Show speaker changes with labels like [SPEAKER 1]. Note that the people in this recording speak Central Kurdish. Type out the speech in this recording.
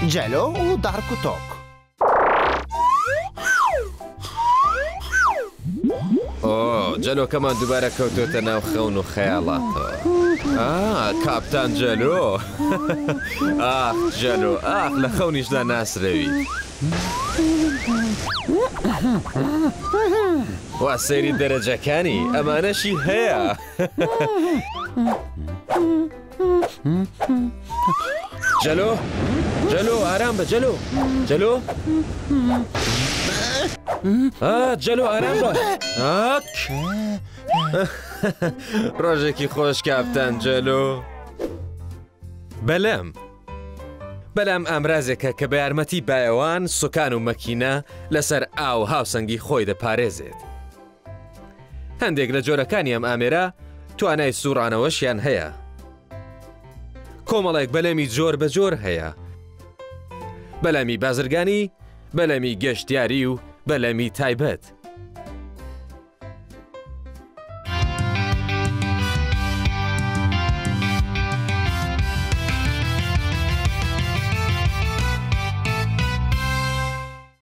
[SPEAKER 1] جەلۆ و دارک و تۆک.
[SPEAKER 2] جەلۆکەمان دووبارە کەوتۆتە ناو خەون و خەیاڵاتەوە. کاپتان جەلۆ جەلۆ لە خەونیشدا ناسرەوی. وا سەیری دەرەجەکانی ئەمانەشی هەیە. جەلۆ ئارام بە جەلۆ جەلۆ ئارام بە. ڕۆژێکی خۆش کاپتان جەلۆ. بەلام ئامرازێکە کە بە یارمەتی بایەوان سوکان و مەکینە لەسەر ئاو هاوسەنگی خۆی دەپارێزێت. هەندێک لە جۆرەکانی ئەم ئامێرە توانای سوڕانەوەشیان هەیە. کۆمەڵێک بەلەمی جۆر بە جۆر هەیە. بەلەمی بازرگانی، بەلەمی گەشتیاری و بەلەمی تایبەت.